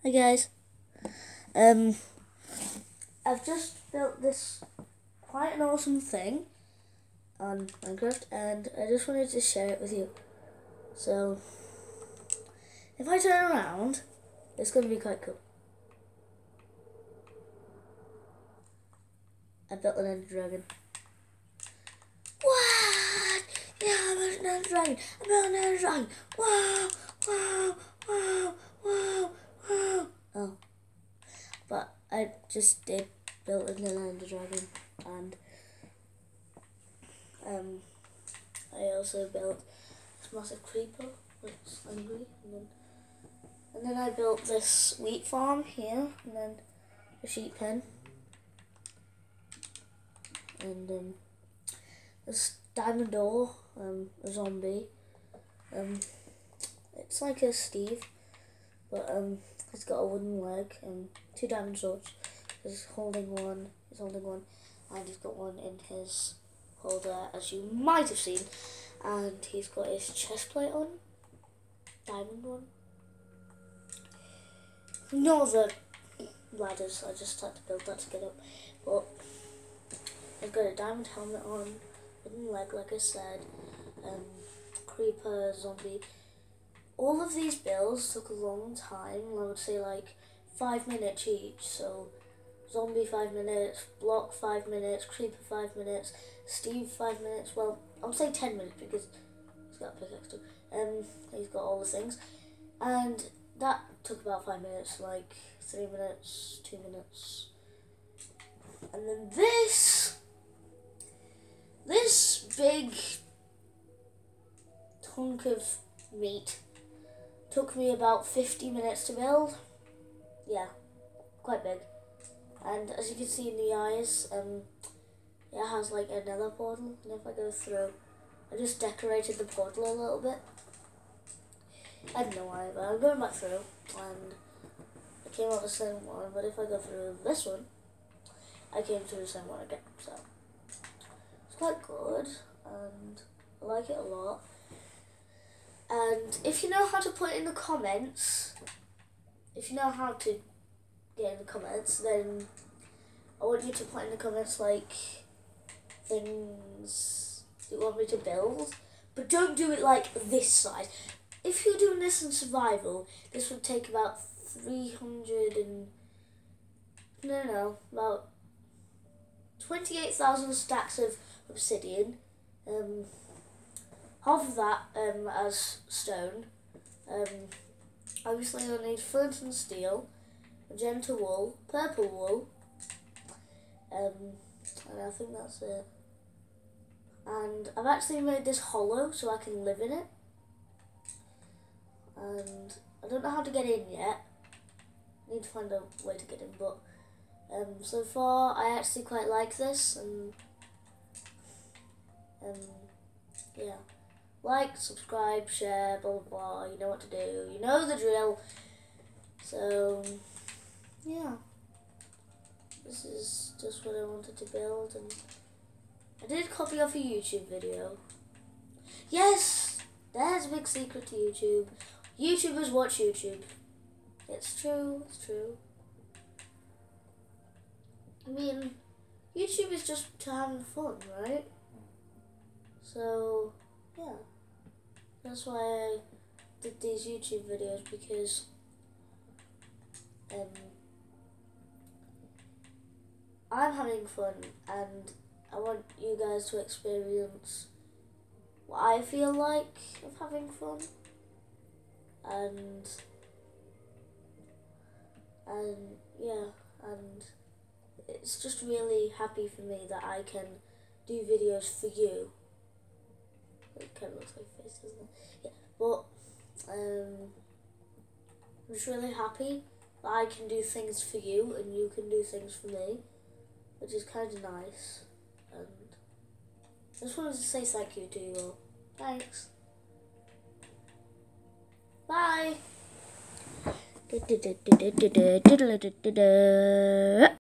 Hi guys. I've just built this quite an awesome thing on Minecraft, and I just wanted to share it with you. So, if I turn around, it's going to be quite cool. I built an Ender Dragon. What? Yeah, I built an Ender Dragon. I built an Ender Dragon. Wow, wow, wow, wow, wow. Oh, but I just did build an Ender Dragon, and I also built this massive creeper that's angry, and then I built this wheat farm here, and then a sheep pen, and this diamond door, a zombie. It's like a Steve, but he's got a wooden leg and two diamond swords. He's holding one, and he's got one in his holder, as you might have seen, and he's got his chest plate on, diamond one. No other ladders, I just had to build that to get up, but I've got a diamond helmet on, wooden leg like I said, creeper, zombie. All of these builds took a long time, I would say like 5 minutes each, so zombie 5 minutes, block 5 minutes, creeper 5 minutes, Steve 5 minutes, well, I'll say 10 minutes because he's got a pickaxe too, he's got all the things, and that took about 5 minutes, like 3 minutes, 2 minutes, and then this big hunk of meat took me about 50 minutes to build. Yeah, quite big. And as you can see in the eyes, it has like a nether portal, and if I go through, I just decorated the portal a little bit. I don't know why, but I'm going back through, and I came out the same one, but if I go through this one, I came through the same one again, so it's quite good, and I like it a lot. And if you know how to put in the comments, then I want you to put in the comments like things you want me to build, but don't do it like this size. If you're doing this in survival, this would take about about 28,000 stacks of obsidian. Half of that as stone. Obviously you'll need flint and steel, magenta wool, purple wool, and I think that's it. And I've actually made this hollow so I can live in it. And I don't know how to get in yet. I need to find a way to get in, but so far I actually quite like this, and yeah. Like, subscribe, share, blah blah blah, you know what to do, you know the drill. So, yeah. This is just what I wanted to build, and I did copy off a YouTube video. Yes! There's a big secret to YouTube. YouTubers watch YouTube. It's true, it's true. I mean, YouTube is just to having fun, right? So, yeah. That's why I did these YouTube videos, because I'm having fun, and I want you guys to experience what I feel like of having fun, and yeah, and it's just really happy for me that I can do videos for you. It kind of looks like a face, doesn't it? Yeah, but I'm just really happy that I can do things for you and you can do things for me, which is kind of nice. And I just wanted to say thank you to you all. Thanks. Bye.